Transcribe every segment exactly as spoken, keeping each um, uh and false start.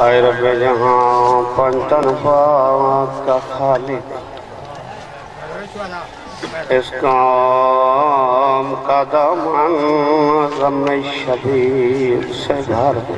اے رب جہاں پنتن پاک کا خالق، اس کام کا دامن غم شبیر سے گھر دے،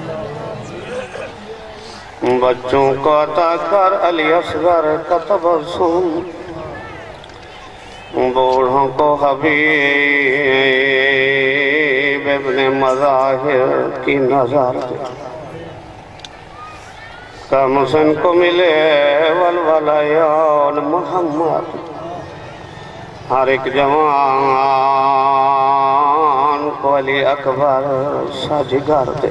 بچوں کو عطا کر علی اصغر کا تبسم، بوڑھوں کو حبیب ابن مظاہر کی نظر دے، کم سن کو ملے والولیان محمد، ہر ایک جوان کو علی اکبر سجگر دے،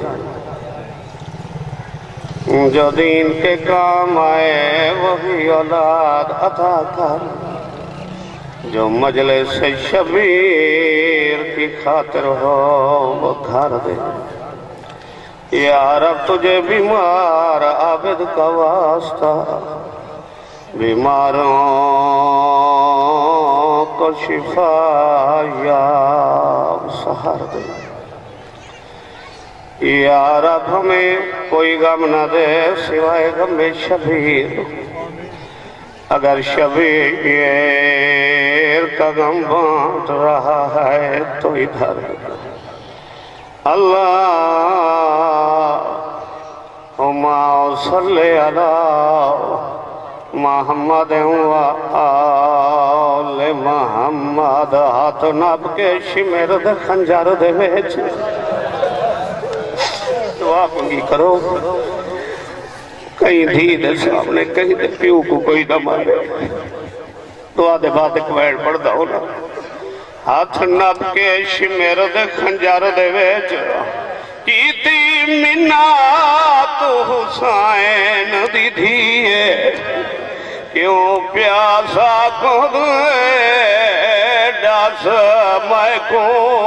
جو دین کے کام آئے وہی اولاد عطا کر، جو مجلس شبیر کی خاطر ہو وہ گھر دے، یا رب تجھے بیمار عابد کا واسطہ، بیماروں کو شفا یا سحر دے، یا رب ہمیں کوئی غم نہ دے سوائے غم شبیر، اگر شبیر کا غم بانٹ رہا ہے تو ادھر اللہ ہما صلی علی محمد و آل محمد، ہاتھ ناب کے شمر دے خنجر دے ویچ دعا منگی کرو، کہیں دھی دے سامنے کہیں دے پیو کو کوئی نہ مارے، دعا دے بعد ایک ویڑ پڑھ دا ہونا، ہاتھ ناب کے شمر دے خنجر دے ویچ کیتی منات حسین دی دھیے، کیوں پیاسا کو دے ڈاس میں کو،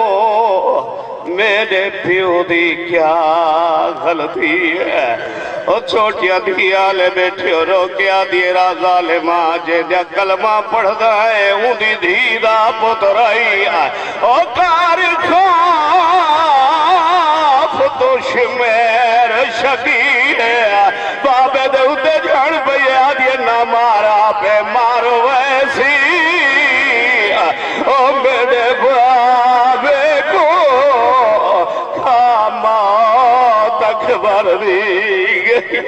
میرے پیو دی کیا غلطی ہے، او چھوٹیا دیا لے بیٹھے رو کیا دیرا ظالمہ جے دیا کلمہ پڑھ دائے ہوں دی دھیدہ پترائی ہے، او کار خواف تو شمیر شکیر ہے، بابے دے اتے جھڑ پہ آدھے نہ مارا پہ مارو ایسی، او میرے بابے کو موت اکبر دی گئی،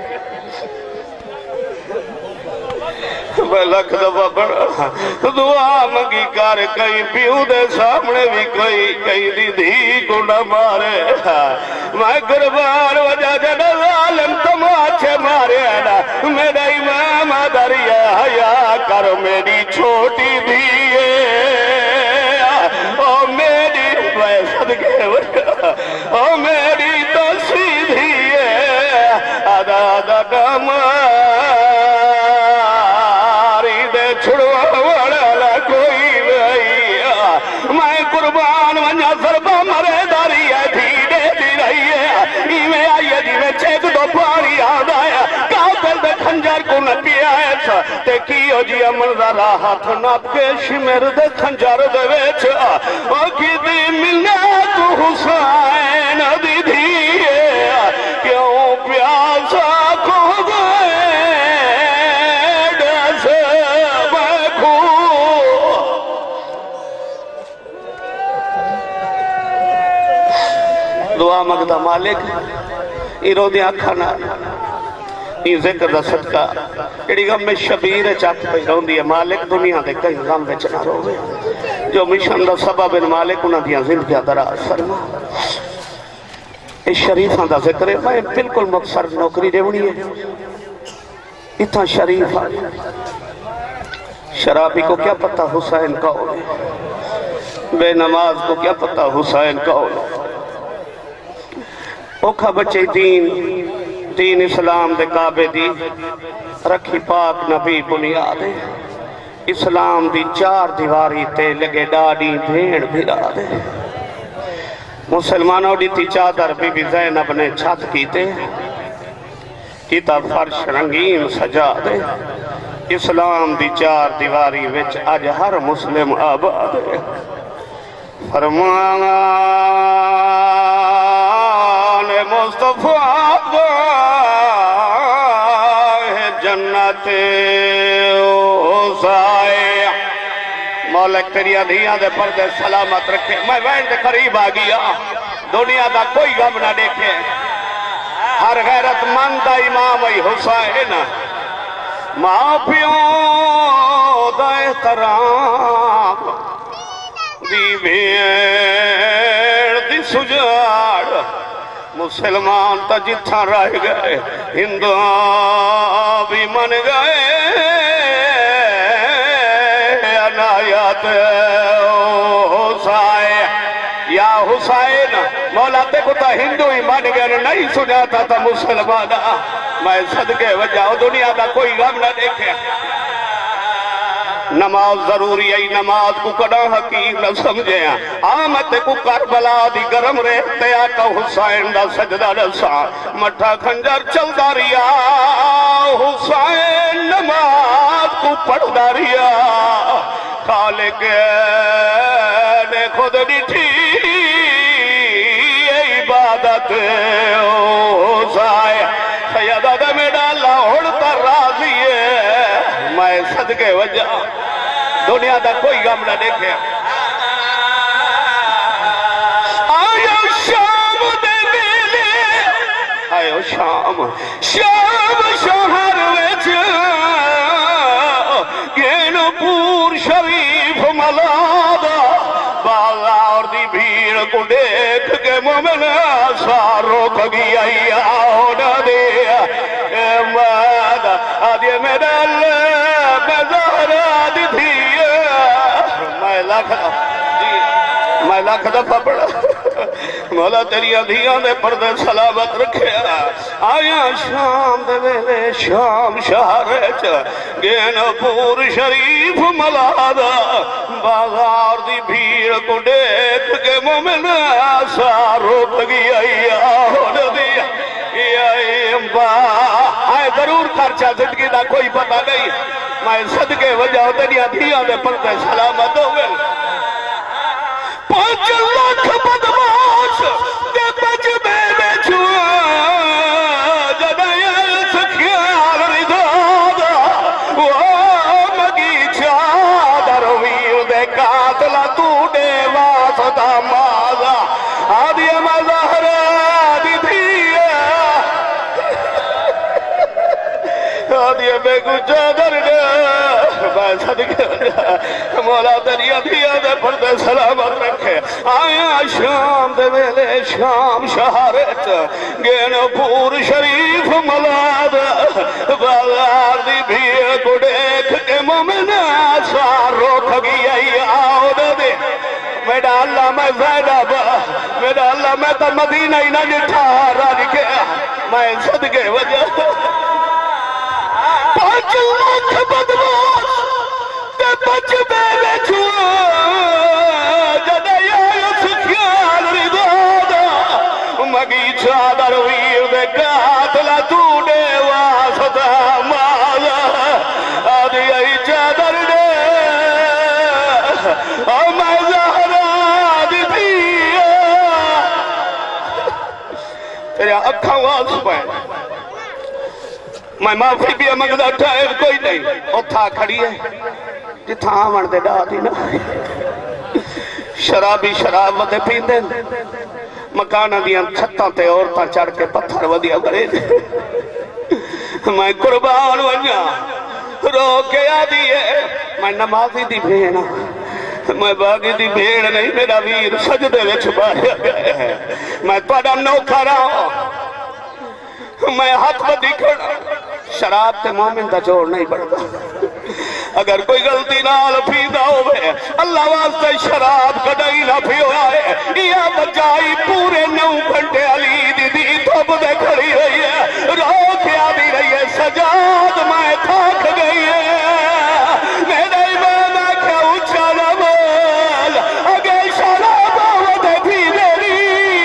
میں لکھ دفعہ پڑھا دعا مگی کر کئی پیو دے سامنے بھی کوئی کئی دی دھی کو نہ مارے، میں قربان وجہ جنہ ظالم تماچے مارے نا، میرا امام دریا حیا کر میری چھوٹی دھیے، او میری میں صدقے وجہ، او میری دسی دھیے، آدھا آدھا ڈاما تے کیو جی عمل ذرا ہاتھ ناب کے شمر دے خنجر دے ویچ، او کی دی منت حسین دی دھیے، کیوں پیاسا کو گئے ڈس میں کھو، دعا مگدہ مالک ایرو دیا کھانا یہ ذکر دا صدقہ کیڑی غم میں شبیر چاک پہ رہن دیا، مالک دنیا دے کئی غم بے چنا روے، جو مشن دا سبب مالک انہاں دیا زندگیہ دراز فرما، اس شریفاں دا ذکر ہے، میں بالکل مقصر نوکری دیونی ہے، اتنا شریف آئے، شرابی کو کیا پتہ حسین کون ہے، بے نماز کو کیا پتہ حسین کون ہے، اوکھا بچے دین دین اسلام دے کعبے دی رکھی پاک نبی بنیاد دے، اسلام دی چار دیواری تے لگے ڈاڑی بھیڑ بھیڑا دے، مسلمانوں ڈیتی چادر بی بی زینب نے چھت کیتے، کیتا فرش رنگین سجا دے، اسلام دی چار دیواری وچ اج ہر مسلم آباد ہے، فرمان مصطفیٰ جنت حسین مولا تیری دھیاں دے پردے سلامت رکھے میں وین دے قریب آ گیا دنیا دا کوئی غم نہ دیکھے ہر غیرت مند دا امام ای حسین ماں پیوں دا احترام دی بھیڑ دی سجاڑ مسلمان تا جتھا رہ گئے ہندوان بھی من گئے عنایت حسین یا حسین مولا تے کو تا ہندو ہی من گئے نہیں سناتا تا مسلمانہ میں صدقے وجہ دنیا دا کوئی غم نہ دیکھے نماز ضروری ہے نماز کو کڑا حقیق نہ سمجھے آمد کو کربلا دی گرم رہتے آقا حسین دا سجدہ رسا مٹھا کھنجر چل داریا حسین نماز کو پڑھ داریا خالق نے خود ڈٹھی عبادت حسین سیدہ دے میں ڈالا اڑتا راضی ہے میں صدقے وجہ دنیا دا کوئی غم نہ دیکھے آیا شام دے بیلے آیا شام شام شہر ویچ گین پور شریف ملادا بازار دی بھیڑ کو دیکھ کے مومن ساروں کو گیا یا ہونا دیا اے مادہ آدھے میرا اللہ بزارہ دی تھی میں لاکھ میں لاکھ دفعہ پڑھا مولا تیری دھیاں دے پردے سلامت رکھے آیا شام دے ویلے شام شہر گین پور شریف ملادا بازار دی بھیڑ کو دیکھ کے مومن ساروں گیا یا ہونا دیا آئے ضرور خرچہ زندگی دا کوئی پتہ نہیں میں صدقے وجہ تیری دھیاں دے پردے سلامت ہوئے پانچ لاکھ بدماش دے بچ بے بے چھوا جنائے سکھیار ردادا وہ مگی چادر ویر دے قاتلہ تو دے واسطہ مازا آدھی مظہرہ دی دھیا آدھی بے کو چادر دے میں صدقے مولا دریا دیا دے پردے سلامت رکھے آیا شام دے ویلے شام شہرت گین پور شریف ملاد بازار دی بھیڑ کو دیکھ کے مومن سار روک گیا آؤ دے میرا اللہ میں زیدہ با میرا اللہ میں تا مدینہ ہی نہ جٹھارا لکھے میں صدقے وجہ پانچ لاکھ بدماش تے بچ بے بے چھوا جنائے سکھیار ردادا مگی چادر ویر دے قاتلہ تو دے واسطہ مازا آدھی آئی چادر دے اور میں زہرہ دی دیا تیرے اکھاں واس پہ میں معافی بھی مگدہ ٹائر کوئی نہیں اتھا کھڑی ہے جتھا آمن دے ڈا دی نا شرابی شراب ودے پیندے مکانہ دیاں چھتاں تے عورتاں چڑھ کے پتھر ودیا برے میں قربان ونیا رو کے آدھی ہے میں نمازی دی بھیڑا میں باغی دی بھیڑ نہیں میرا ویر سجدے میں چھپایا گئے ہیں میں توڑا نوکھا رہا میں ہاتھ بدی کھڑا شراب تے مومن دا جوڑ نہیں بڑھتا اگر کوئی غلطی نال پیدا ہوئے اللہ واسطے شراب کڑائی نہ پیو آئے یا بجائی پورے نو گھنٹے علی دی دی توب دے کھڑی رہی ہے رو کے آدھی رہی ہے سجاد میں تھاک گئی ہے میرے ایمان آکھا اچھا نہ بول اگر شراب آوے بھی دے لی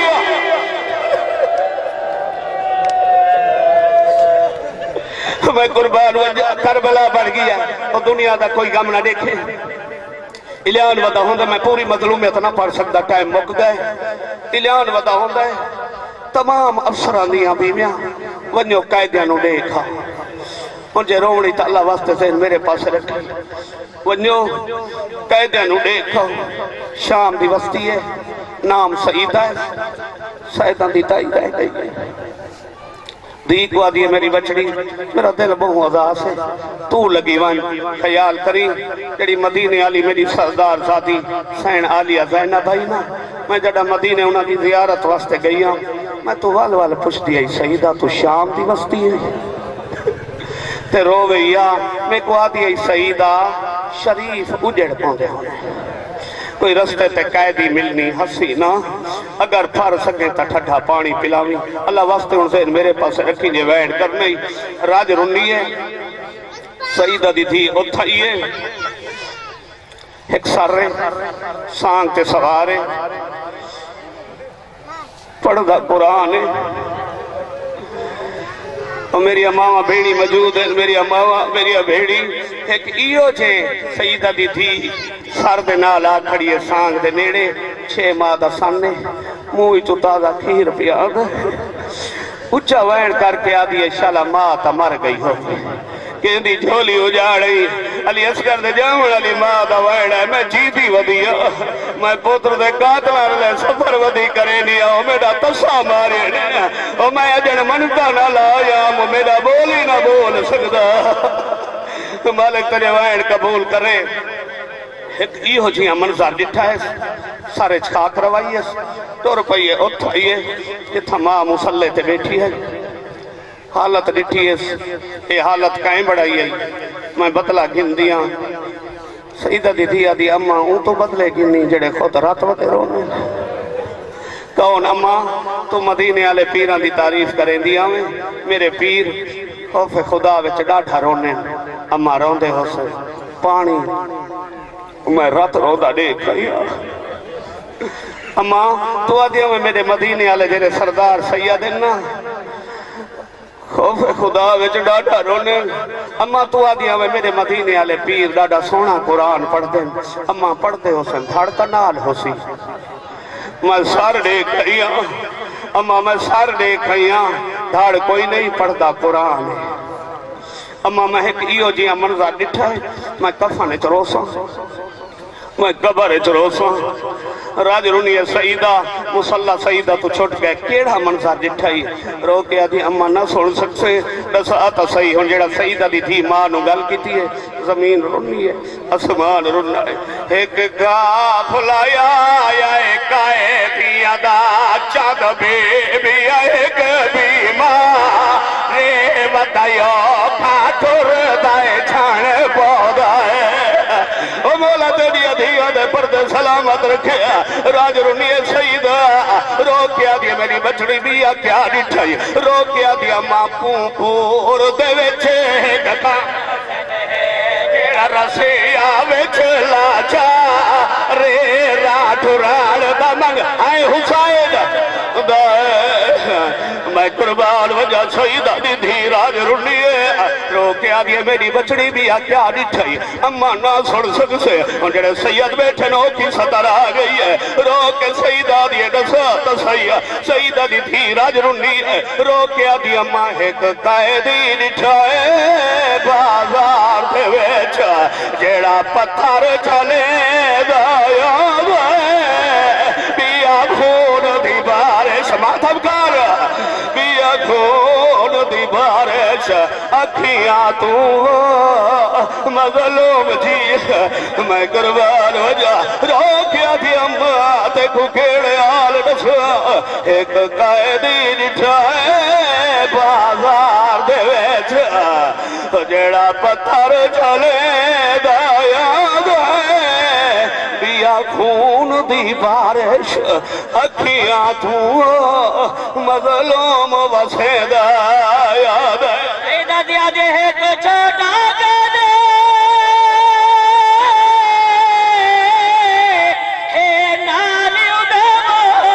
میں قربان کربلا بڑھ گیا اور دنیا دا کوئی غم نہ دیکھے الیان ودا ہوندہ میں پوری مظلومیت نہ پڑھ سکتا ٹائم مک گئے الیان ودا ہوندہ ہے تمام افسران دیاں بیویاں ونیو قائدیاں نو دیکھا مجھے رومنی تا اللہ واسطے سے میرے پاس رکھی ونیو قائدیاں نو دیکھا شام دی وستی ہے نام سعیدہ ہے سعیدہ دی تائی رہ گئی دیکھ کو آدھی ہے میری بچڑی میرا دل بہو اداس ہے تو لگی وان خیال کری جڑی مدینے آلی میری سردار ذاتی سین آلیہ زینہ بھائی نا میں جڑا مدینے انہاں کی زیارت واسطے گئی ہوں میں تو وال وال پوچھ دیا سعیدہ تو شام دی وستی ہے تے رو گیا میں کو آدھی ہے سعیدہ شریف اجڑ پاندے ہونے کوئی رستے تے قائدی ملنی حسینہ اگر پھر سکیں تا ٹھٹھا پانی پلاوی اللہ واسطے ان سے میرے پاس رکھی جے ویڈ کرنے راج رنی ہے سعیدہ دی تھی اتھائیے ایک سارے سانگ تے سوارے پڑھدا قرآن ہے اور میری اماں بھیڑی موجود ہے میری اماں میری بھیڑی ایک ایو چھے سعیدہ دی تھی سر دے نالا کھڑی ہے سانگ دے نیڑے چھے ماہ دا سانے موئی تو تازہ کھیر پیاد اچھا وین کر کے آدھی ہے شالا ماہ تا مر گئی ہو کہ دی جھولی ہو جا رہی علی اسکر دے جامن علی ماہ دا وین ہے میں جیتی ودی میں پوتر دے قاتلان لے سفر ودی کرے نہیں آؤ میرا تسا مارے نہیں اور میں اجن منتا نہ لایا میرا بولی نہ بول سکتا مالک تجھے وین قبول کرے ایک ای ہو جیاں منظر ڈٹھا ہے سارے چھاک روائی ہے دو روپئیے اتھائیے جتھا ماں مسلح تے بیٹھی ہے حالت ڈٹھی ہے یہ حالت کائیں بڑھائی ہے میں بدلہ گن دیاں سعیدہ دی دیا دی اماں اون تو بدلے گنی جڑے خود رات وطے رونے کون اماں تو مدینے آلے پیران دی تعریف کریں دیا میں میرے پیر خوف خدا وچ ڈاٹھا رونے اماں روندے ہو سے پانی میں رات روندہ دیکھ گئی اماں تو آدھیا میں میرے مدینے آلے جڑے سردار سید نا خوف خدا وچ ڈاٹا رونے اماں تو آدھیا میں میرے مدینے آلے پیر ڈاٹا سونا قرآن پڑھ دیں اماں پڑھتے ہو سن دھڑ کا نال ہو سی میں سار دیکھ گئی اماں میں سار دیکھ گئی دھڑ کوئی نہیں پڑھتا قرآن اماں میں ایک ایو جیاں منظر ڈٹھا ہے میں کفن چروسا میں قبر چروسا راج رونی سعیدہ مسلح سعیدہ تو چھوٹ گئے کیڑا منظر ڈٹھائی رو کے آدھی اماں نہ سن سکتے دس آتا صحیح ہوں جیڑا سعیدہ دی تھی ماں نو گل کی تھی ہے زمین رونی ہے اسمان رونہ ہے ایک گاف لایا یا ایک آئے بھی ادا چاند بے بھی ایک بھی ماں رے بتائیو کھاٹر دائے چھاڑ پودا ہے او مولا تیری ادھیا دے پردے سلامت رکھیا راج رونی سعیدہ رو کیا دیا میری بچڑی بیا کیا ڈٹھائی رو کیا دیا ماں پون پور دے ویچے گتا جیڑا رسیا ویچ لاچا رے راٹھ راڑ دا منگ آئے حسائد میں قربان وجہ سعیدہ دی دھی راج رونی رو کیا دیا میری بچڑی بیا کیا ڈٹھائی اماں نہ سڑ سک سے جڑے سید بیٹھے نو کی سطر آ گئی ہے رو کے سعیدہ دیے دسا تسیہ سعیدہ دی تھی راج رونی ہے رو کیا دیا اماں ایک قائدی ڈٹھائے بازار دے ویچا جیڑا پتھر چلے دایا بیا خون دی بارش ماتھب کر بیا خون دی بارش اکھیاں تو مظلوم جی میں قربان وجہ رو کیا تھی اماں تے کو کیڑے آل دسا ایک قائدی ڈٹھائے بازار دے ویچا جیڑا پتھر چلے دایا گئے بیا خون دی بارش اکھیاں تو مظلوم وسے دایا دے سیدہ دیا جے ایک چھوٹا گنے اے نالی ادھو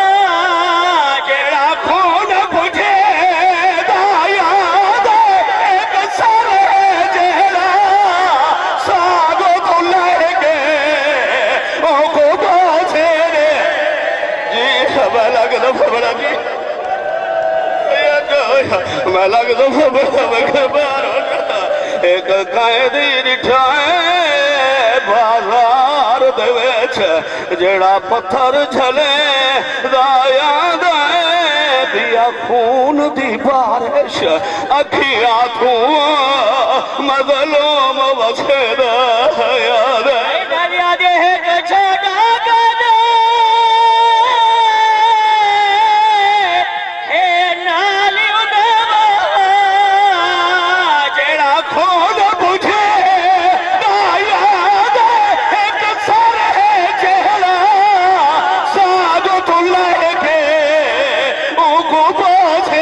جیڑا خون بجھے دایا دے ایک سر جیڑا ساگو تو لے گے او کو دو سیرے جی خبر لگ دو خبر جی میں لگ دو بڑا بار ایک قائدی رٹھائے بازار دے ویچ جڑا پتھر جھلے دایا دائے دیا خون دی بارش اکھی آتھوں مظلوم وسے دایا دائے دایا دے چھوٹا گانا اے نالی ادھوا جڑا خون بجھے دایا دائے ایک سر ہے جہلا ساجو تو لے کے ان کو پوچھے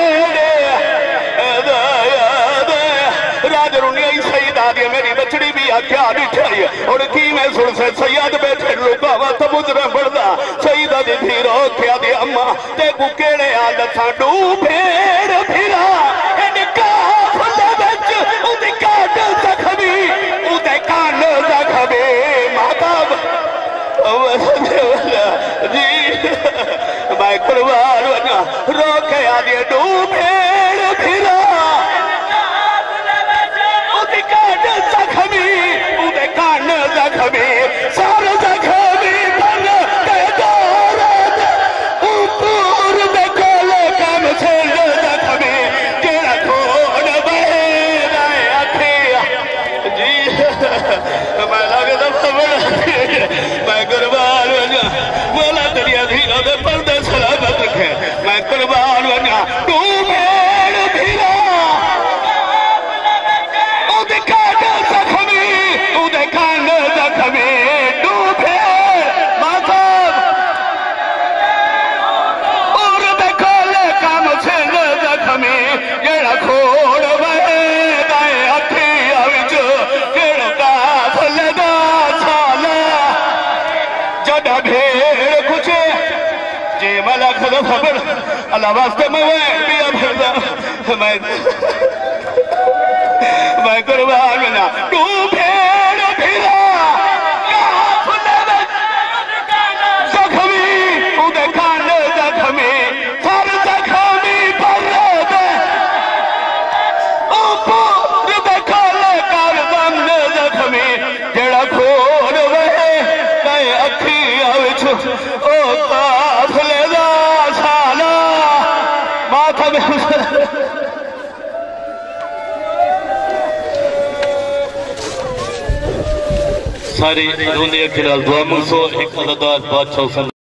دایا دائے راج رونی سید آدھی میری بچڑی بھی آکھیا نٹھائی اور کی میں سن سے سید بیٹھے لوگا وقت مجرم بڑھدا سیدہ دی تھی روکیا دی اممہ تے کو کیڑے آلتاں ڈو پھیڑ پھرا انکا پھلے بچ اُدھی کاٹ زخمی اُدھے کان زخمی ماتاب جی میں قربان وجہ روکیا دی ڈو پھیڑ پھرا اُدھی کاٹ زخمی اُدھے کان زخمی سار زخمی پر دے دورت اوپر دے کولے کم سے زخمی جڑا کھوڑ بہے دائے اکھیا جی میں لگ دفع بڑا میں قربان وجہ مولا دریا دھیرہ دے پردے سلامت رکھے میں قربان وجہ تو بھیڑ بھیرا اُدھے کاٹ زخمی اُدھے کان زخمی ڈو پھیڑ ماتھاب اور دے کولے کام سے زخمی جڑا کھوڑ بہے دائے اکھیا وچ کیڑا کافل دا سالا جڑا بھیڑ کچھے جی ملک دا خبر اللہ واسطے میں بیا بھردا میں میں قربان بنا تو بھیڑ بھیڑا کافل زخمی اُدھے کان زخمی سر زخمی پر دے اوپر دے کھولے کار دم زخمی جڑا کھوڑ وہے دائے اکھی آوچ او قافلے دا سالا ماتھا میں ساری روندے اکھلال دعا منسو ایک مددار بادشاہ